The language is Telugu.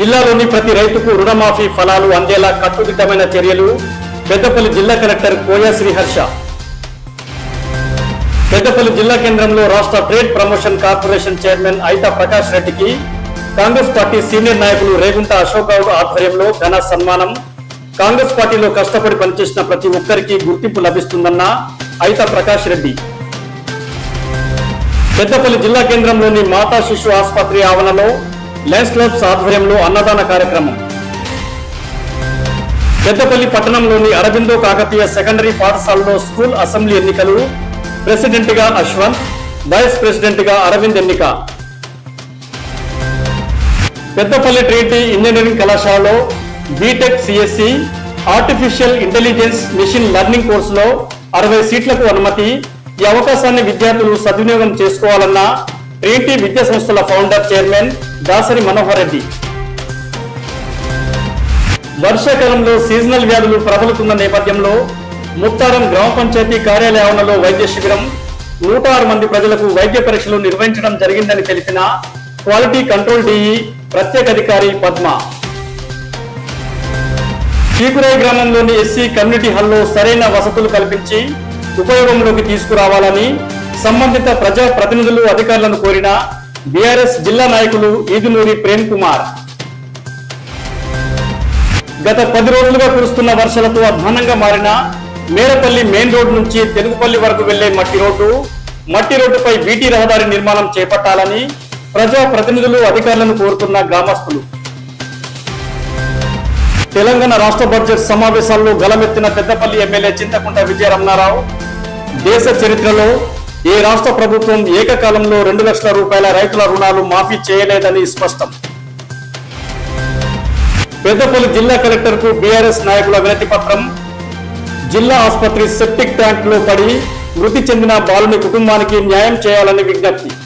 జిల్లాలోని ప్రతి రైతుకు రుణమాఫీ ఫలాలు అందేలా కట్టుదిట్టమైన చర్యలు పెద్దపల్లి జిల్లా కలెక్టర్ కోయ శ్రీహర్ష. పెద్దపల్లి జిల్లా కేంద్రంలో రాష్ట్ర trade promotion corporation chairman Aitha Prakash రెడ్డికి కాంగ్రెస్ పార్టీ సీనియర్ నాయకులు రేగుంట అశోక్ గౌడ్ ఆధ్వర్యంలో ఘన సన్మానం. కాంగ్రెస్ పార్టీలో కష్టపడి పనిచేసిన ప్రతి ఒక్కరికి గుర్తింపు లభిస్తుందన్న ఐతా ప్రకాష్ రెడ్డి. పెద్దపల్లి జిల్లా కేంద్రంలోని మాతా శిశు ఆసుపత్రి ఆవరణలో లయన్స్ క్లబ్స్ ఆధ్వర్యంలో అన్నదాన కార్యక్రమం. పెద్దపల్లి పట్టణంలోని అరబిందో కాకతీయ సెకండరీ పాఠశాలలో స్కూల్ అసెంబ్లీ ఎన్నికలు. ప్రెసిడెంట్ గా అశ్వంత్, వైస్ ప్రెసిడెంట్ గా అరవింద్ ఎన్నిక. పెద్దపల్లి ట్రినిటీ ఇంజనీరింగ్ కళాశాలలో BTech CSC artificial intelligence machine learning కోర్సులో 60 సీట్లకు అనుమతి. ఈ అవకాశాన్ని విద్యార్థులు సద్వినియోగం చేసుకోవాలన్న ట్రినిటీ విద్యా సంస్థల ఫౌండర్ చైర్మన్ దాసరి మనోహర్ రెడ్డి. వర్షాకాలంలో సీజనల్ వ్యాధులు ప్రబలుతున్న నేపథ్యంలో ముత్తారం గ్రామ పంచాయతీ కార్యాలయ ఆవరణలో వైద్య శిబిరం. 106 మంది ప్రజలకు వైద్య పరీక్షలు నిర్వహించడం జరిగిందని తెలిపిన క్వాలిటీ కంట్రోల్ డిఈ ప్రత్యేక అధికారి పద్మ. చీకురాయి గ్రామంలోని ఎస్సీ కమ్యూనిటీ హాల్లో సరైన వసతులు కల్పించి ఉపయోగంలోకి తీసుకురావాలని సంబంధిత ప్రజా ప్రతినిధులు అధికారులను కోరిన బీఆర్ఎస్ జిల్లా నాయకులు ఈదునూరి ప్రేమ్ కుమార్. గత 10 రోజులుగా కురుస్తున్న వర్షాలతో అధ్వానంగా మారిన మేరపల్లి మెయిన్ రోడ్ నుంచి తెలుగుపల్లి వరకు వెళ్లే మట్టి రోడ్డుపై బీటీ రహదారి నిర్మాణం చేపట్టాలని ప్రజా ప్రతినిధులు అధికారులను కోరుతున్న గ్రామస్తులు. తెలంగాణ రాష్ట్ర బడ్జెట్ సమావేశాల్లో గలమెత్తిన పెద్దపల్లి ఎమ్మెల్యే చింతకుంట విజయరమణారావు. దేశ చరిత్రలో ఏ రాష్ట్ర ప్రభుత్వం ఏకకాలంలో 2 లక్షల రూపాయల రైతుల రుణాలు మాఫీ చేయలేదని స్పష్టం. పెద్దపల్లి జిల్లా కలెక్టర్ కు బీఆర్ఎస్ నాయకుల వినతి పత్రం. జిల్లా ఆసుపత్రి సెప్టిక్ ట్యాంక్ లో పడి మృతి చెందిన బాలుని కుటుంబానికి న్యాయం చేయాలని విజ్ఞప్తి.